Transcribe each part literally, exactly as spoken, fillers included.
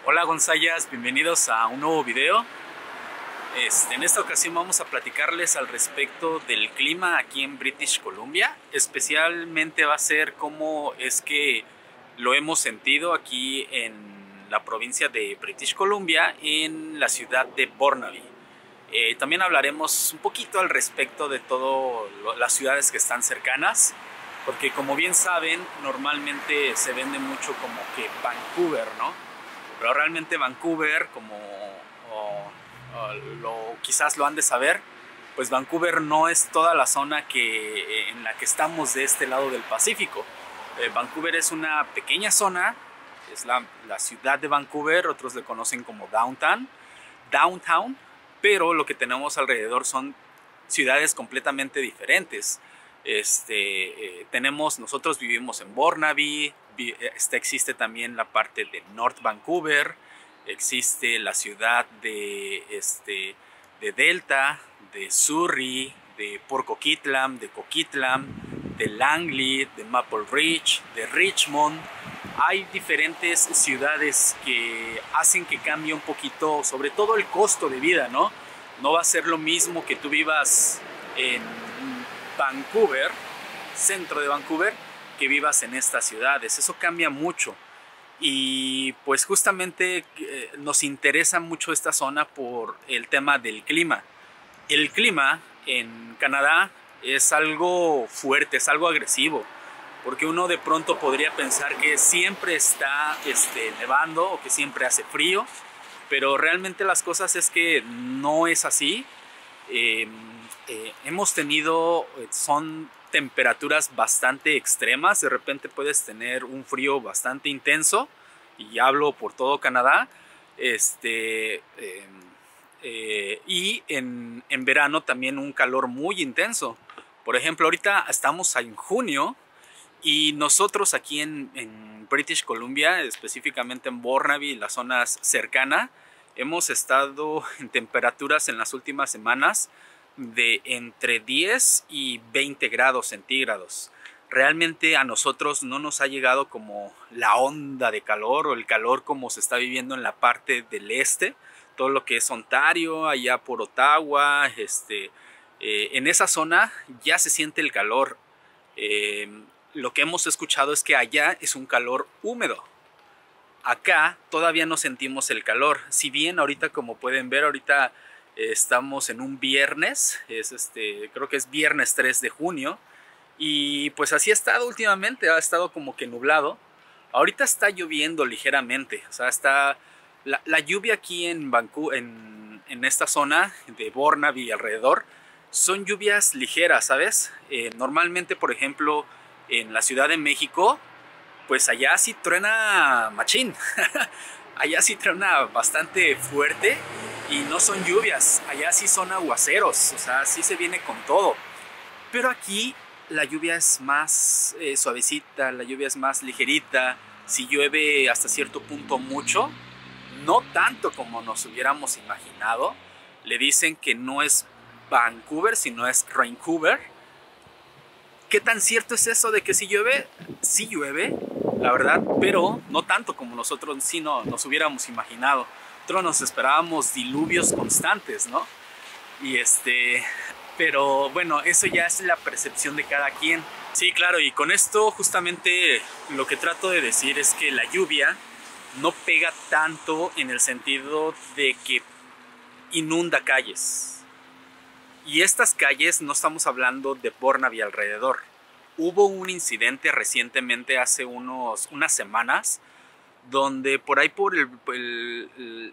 Hola Gonzayas, bienvenidos a un nuevo video. Este, en esta ocasión vamos a platicarles al respecto del clima aquí en British Columbia. Especialmente va a ser cómo es que lo hemos sentido aquí en la provincia de British Columbia, en la ciudad de Burnaby. Eh, también hablaremos un poquito al respecto de todas las ciudades que están cercanas, porque como bien saben, normalmente se vende mucho como que Vancouver, ¿no? Pero realmente Vancouver, como o, o lo, quizás lo han de saber, pues Vancouver no es toda la zona que, en la que estamos de este lado del Pacífico. Eh, Vancouver es una pequeña zona, es la, la ciudad de Vancouver, otros le conocen como Downtown, Downtown, pero lo que tenemos alrededor son ciudades completamente diferentes. Este, eh, tenemos, nosotros vivimos en Burnaby, vi, este, existe también la parte de North Vancouver, existe la ciudad de, este, de Delta, de Surrey, de Port Coquitlam, de Coquitlam, de Langley, de Maple Ridge, de Richmond. Hay diferentes ciudades que hacen que cambie un poquito, sobre todo el costo de vida, ¿no? No va a ser lo mismo que tú vivas en Vancouver, centro de Vancouver, que vivas en estas ciudades. Eso cambia mucho. Y pues justamente eh, nos interesa mucho esta zona por el tema del clima. El clima en Canadá es algo fuerte, es algo agresivo, porque uno de pronto podría pensar que siempre está este, nevando o que siempre hace frío, pero realmente las cosas es que no es así. Eh, eh, hemos tenido, son temperaturas bastante extremas, de repente puedes tener un frío bastante intenso, y hablo por todo Canadá, este, eh, eh, y en, en verano también un calor muy intenso. Por ejemplo, ahorita estamos en junio, y nosotros aquí en, en British Columbia, específicamente en Burnaby, las zonas cercanas, hemos estado en temperaturas en las últimas semanas de entre diez y veinte grados centígrados. Realmente a nosotros no nos ha llegado como la onda de calor o el calor como se está viviendo en la parte del este, todo lo que es Ontario, allá por Ottawa, este, eh, en esa zona ya se siente el calor. Eh, lo que hemos escuchado es que allá es un calor húmedo. Acá todavía no sentimos el calor. Si bien ahorita, como pueden ver, ahorita eh, estamos en un viernes, es este, creo que es viernes tres de junio, y pues así ha estado últimamente, ha estado como que nublado. Ahorita está lloviendo ligeramente, o sea, está la, la lluvia aquí en Vancouver, en, en esta zona de Burnaby y alrededor, son lluvias ligeras, ¿sabes? Eh, normalmente, por ejemplo, en la Ciudad de México, pues allá sí truena machín. Allá sí truena bastante fuerte y no son lluvias, allá sí son aguaceros, o sea, sí se viene con todo. Pero aquí la lluvia es más eh, suavecita, la lluvia es más ligerita. Si llueve hasta cierto punto mucho, no tanto como nos hubiéramos imaginado. Le dicen que no es Vancouver, sino es Raincouver. ¿Qué tan cierto es eso de que si llueve? Sí llueve, la verdad, pero no tanto como nosotros sí no, nos hubiéramos imaginado. Nosotros nos esperábamos diluvios constantes, ¿no? Y este, pero bueno, eso ya es la percepción de cada quien. Sí, claro, y con esto justamente lo que trato de decir es que la lluvia no pega tanto en el sentido de que inunda calles. Y estas calles no estamos hablando de Burnaby alrededor. Hubo un incidente recientemente, hace unos, unas semanas, donde por ahí por el, el,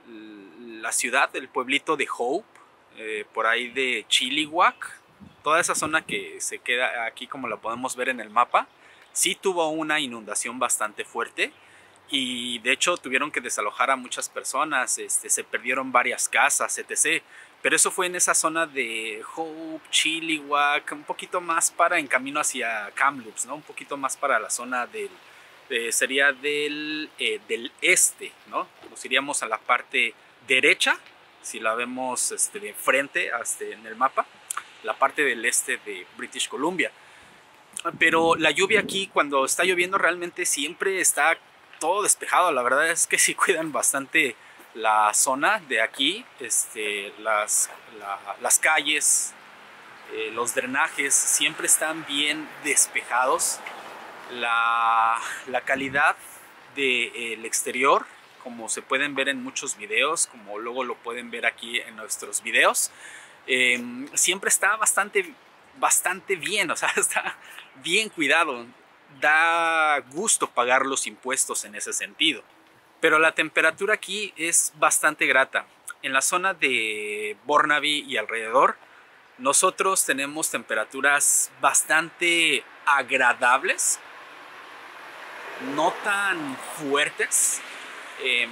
el, la ciudad, el pueblito de Hope, eh, por ahí de Chilliwack, toda esa zona que se queda aquí como la podemos ver en el mapa, sí tuvo una inundación bastante fuerte. Y de hecho tuvieron que desalojar a muchas personas, este, se perdieron varias casas, etcétera. Pero eso fue en esa zona de Hope, Chilliwack, un poquito más para en camino hacia Kamloops, ¿no? Un poquito más para la zona del, eh, sería del, eh, del este, ¿no? Nos iríamos a la parte derecha, si la vemos este, de frente hasta en el mapa, la parte del este de British Columbia. Pero la lluvia aquí, cuando está lloviendo, realmente siempre está todo despejado. La verdad es que sí cuidan bastante la zona de aquí, este, las, la, las calles, eh, los drenajes siempre están bien despejados. La, la calidad del exterior, como se pueden ver en muchos videos, como luego lo pueden ver aquí en nuestros videos, eh, siempre está bastante, bastante bien, o sea, está bien cuidado. Da gusto pagar los impuestos en ese sentido. Pero la temperatura aquí es bastante grata. En la zona de Burnaby y alrededor, nosotros tenemos temperaturas bastante agradables, no tan fuertes, eh,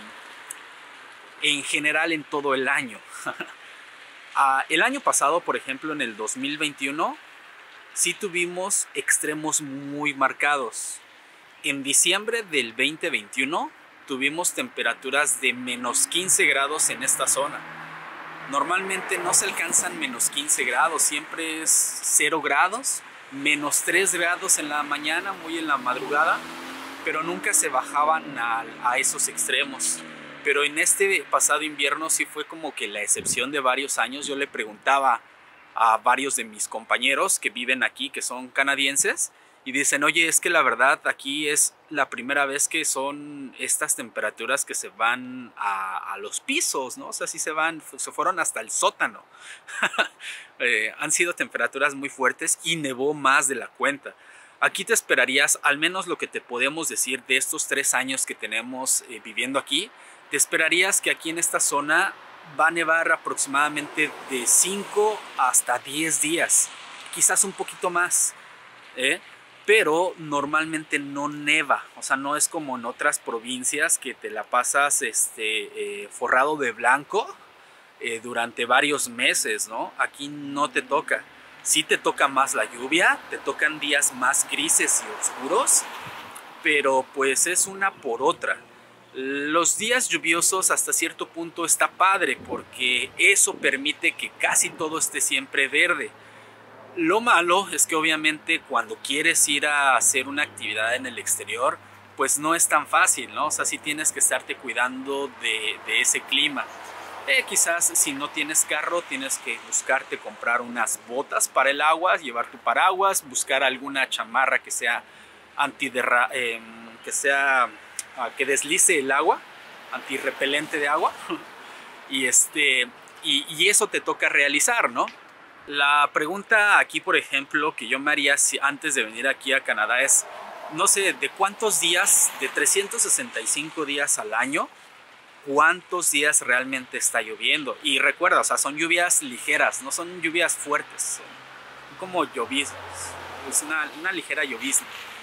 en general en todo el año. uh, el año pasado, por ejemplo, en el dos mil veintiuno, sí tuvimos extremos muy marcados. En diciembre del veinte veintiuno tuvimos temperaturas de menos quince grados en esta zona. Normalmente no se alcanzan menos quince grados, siempre es cero grados, menos tres grados en la mañana, muy en la madrugada, pero nunca se bajaban a, a esos extremos. Pero en este pasado invierno sí fue como que la excepción de varios años. Yo le preguntaba a varios de mis compañeros que viven aquí, que son canadienses, y dicen, oye, es que la verdad aquí es la primera vez que son estas temperaturas que se van a, a los pisos, ¿no? O sea, sí se van, se fueron hasta el sótano. eh, han sido temperaturas muy fuertes y nevó más de la cuenta. Aquí te esperarías, al menos lo que te podemos decir de estos tres años que tenemos eh, viviendo aquí, te esperarías que aquí en esta zona va a nevar aproximadamente de cinco hasta diez días, quizás un poquito más, ¿eh? Pero normalmente no neva, o sea, no es como en otras provincias que te la pasas este, eh, forrado de blanco eh, durante varios meses, ¿no? Aquí no te toca. Sí te toca más la lluvia, te tocan días más grises y oscuros, pero pues es una por otra. Los días lluviosos hasta cierto punto está padre porque eso permite que casi todo esté siempre verde. Lo malo es que obviamente cuando quieres ir a hacer una actividad en el exterior, pues no es tan fácil, ¿no? O sea, sí tienes que estarte cuidando de, de ese clima. Eh, quizás si no tienes carro, tienes que buscarte comprar unas botas para el agua, llevar tu paraguas, buscar alguna chamarra que sea antiderra, eh, que sea uh, que deslice el agua, antirrepelente de agua. y este y, y eso te toca realizar, ¿no? La pregunta aquí, por ejemplo, que yo me haría si, antes de venir aquí a Canadá es, no sé, de cuántos días, de trescientos sesenta y cinco días al año, cuántos días realmente está lloviendo. Y recuerda, o sea, son lluvias ligeras, no son lluvias fuertes, son como lloviznas, es una, una ligera llovizna.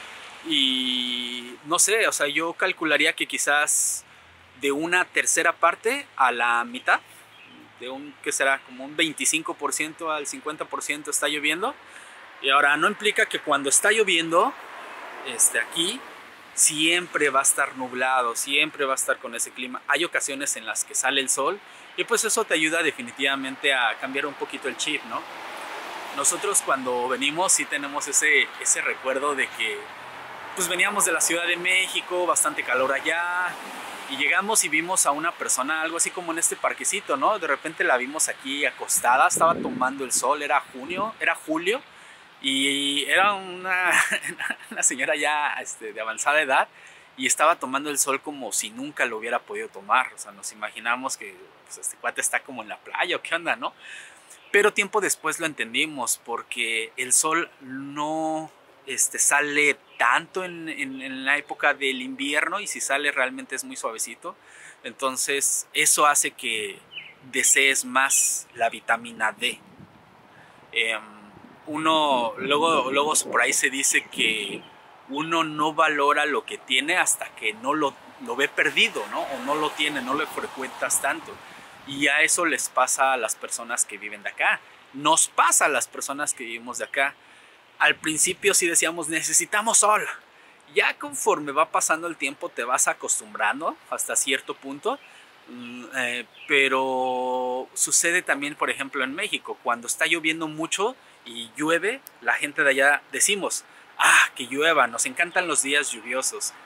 Y no sé, o sea, yo calcularía que quizás de una tercera parte a la mitad, de un, que será como un veinticinco por ciento al cincuenta por ciento está lloviendo. Y ahora no implica que cuando está lloviendo este, aquí siempre va a estar nublado, siempre va a estar con ese clima. Hay ocasiones en las que sale el sol y pues eso te ayuda definitivamente a cambiar un poquito el chip, ¿no? Nosotros cuando venimos sí tenemos ese, ese recuerdo de que pues veníamos de la Ciudad de México, bastante calor allá, y llegamos y vimos a una persona, algo así como en este parquecito, ¿no? De repente la vimos aquí acostada, estaba tomando el sol, era junio, era julio, y era una, una señora ya este, de avanzada edad, y estaba tomando el sol como si nunca lo hubiera podido tomar. O sea, nos imaginamos que pues, este cuate está como en la playa o qué onda, ¿no? Pero tiempo después lo entendimos, porque el sol no este, sale tanto en, en, en la época del invierno, y si sale realmente es muy suavecito. Entonces eso hace que desees más la vitamina D. Eh, uno, luego, luego por ahí se dice que uno no valora lo que tiene hasta que no lo, lo ve perdido, ¿no? O no lo tiene, no lo frecuentas tanto. Y a eso les pasa a las personas que viven de acá. Nos pasa a las personas que vivimos de acá. Al principio sí decíamos, necesitamos sol. Ya conforme va pasando el tiempo te vas acostumbrando hasta cierto punto. Eh, pero sucede también, por ejemplo, en México. Cuando está lloviendo mucho y llueve, la gente de allá decimos, ah, que llueva, nos encantan los días lluviosos.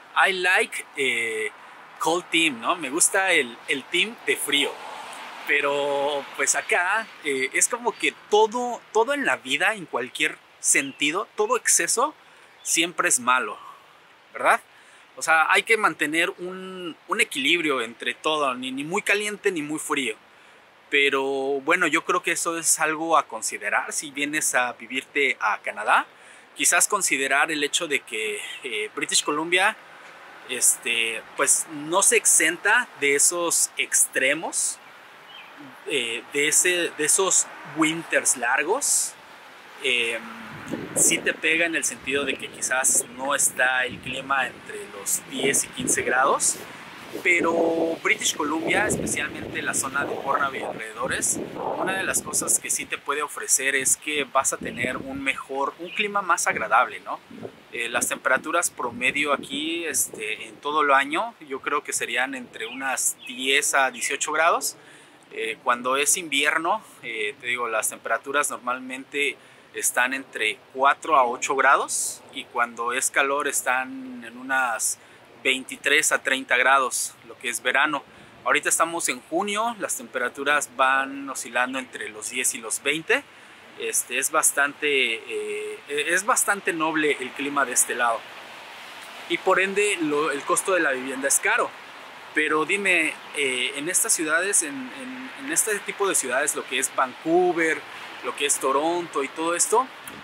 I like eh, cold team, ¿no? Me gusta el, el team de frío. Pero pues acá eh, es como que todo, todo en la vida, en cualquier sentido, todo exceso siempre es malo, ¿verdad? O sea, hay que mantener un, un equilibrio entre todo, ni, ni muy caliente ni muy frío. Pero bueno, yo creo que eso es algo a considerar si vienes a vivirte a Canadá. Quizás considerar el hecho de que eh, British Columbia este, pues no se exenta de esos extremos. Eh, de, ese, de esos winters largos, eh, sí te pega en el sentido de que quizás no está el clima entre los diez y quince grados, pero British Columbia, especialmente la zona de Burnaby y alrededores, una de las cosas que sí te puede ofrecer es que vas a tener un mejor, un clima más agradable, ¿no? Eh, las temperaturas promedio aquí este, en todo el año yo creo que serían entre unas diez a dieciocho grados. Eh, cuando es invierno, eh, te digo, las temperaturas normalmente están entre cuatro a ocho grados y cuando es calor están en unas veintitrés a treinta grados, lo que es verano. Ahorita estamos en junio, las temperaturas van oscilando entre los diez y los veinte. Este, es, bastante, eh, es bastante noble el clima de este lado y por ende lo, el costo de la vivienda es caro. Pero dime, eh, en estas ciudades, en, en, en este tipo de ciudades, lo que es Vancouver, lo que es Toronto y todo esto,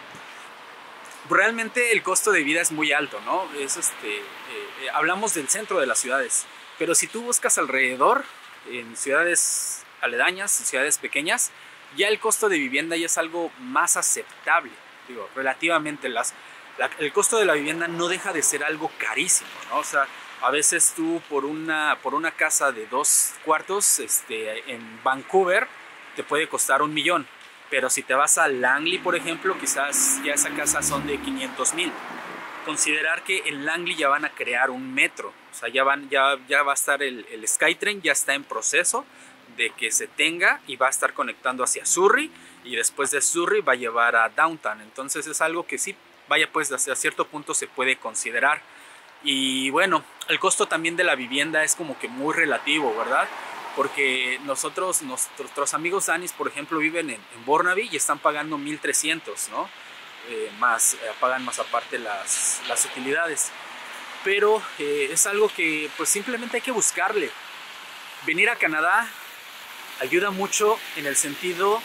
realmente el costo de vida es muy alto, ¿no? Es este, eh, hablamos del centro de las ciudades, pero si tú buscas alrededor, en ciudades aledañas, en ciudades pequeñas, ya el costo de vivienda ya es algo más aceptable, digo, relativamente. Las, la, el costo de la vivienda no deja de ser algo carísimo, ¿no? O sea, a veces tú por una, por una casa de dos cuartos este, en Vancouver te puede costar un millón. Pero si te vas a Langley, por ejemplo, quizás ya esa casa son de quinientos mil. Considerar que en Langley ya van a crear un metro. O sea, ya, van, ya, ya va a estar el, el SkyTrain, ya está en proceso de que se tenga y va a estar conectando hacia Surrey. Y después de Surrey va a llevar a Downtown. Entonces es algo que sí, vaya pues, hasta cierto punto se puede considerar. Y bueno, el costo también de la vivienda es como que muy relativo, ¿verdad? Porque nosotros, nuestros amigos danis, por ejemplo, viven en, en Burnaby y están pagando mil trescientos, ¿no? Eh, más, eh, pagan más aparte las, las utilidades. Pero eh, es algo que pues simplemente hay que buscarle. Venir a Canadá ayuda mucho en el sentido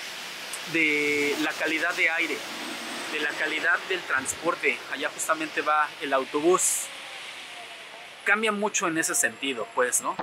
de la calidad de aire, de la calidad del transporte. Allá justamente va el autobús. Cambia mucho en ese sentido, pues, ¿no?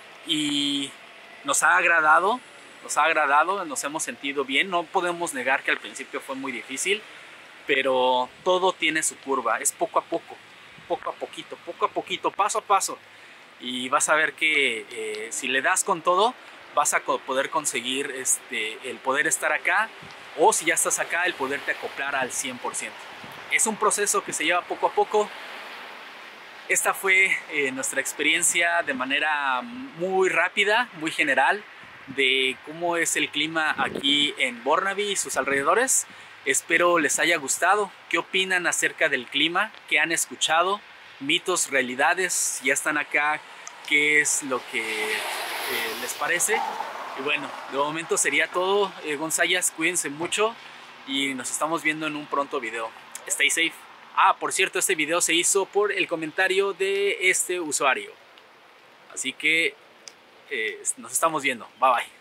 Y nos ha agradado, nos ha agradado, nos hemos sentido bien. No podemos negar que al principio fue muy difícil, pero todo tiene su curva, es poco a poco, poco a poquito, poco a poquito, paso a paso. Y vas a ver que eh, si le das con todo, vas a poder conseguir este, el poder estar acá, o si ya estás acá, el poderte acoplar al cien por ciento. Es un proceso que se lleva poco a poco. Esta fue eh, nuestra experiencia de manera muy rápida, muy general, de cómo es el clima aquí en Burnaby y sus alrededores. Espero les haya gustado. ¿Qué opinan acerca del clima? ¿Qué han escuchado? Mitos, realidades, ya están acá. ¿Qué es lo que eh, les parece? Y bueno, de momento sería todo. Eh, Gonzayas, cuídense mucho y nos estamos viendo en un pronto video. Stay safe. Ah, por cierto, este video se hizo por el comentario de este usuario. Así que eh, nos estamos viendo. Bye bye.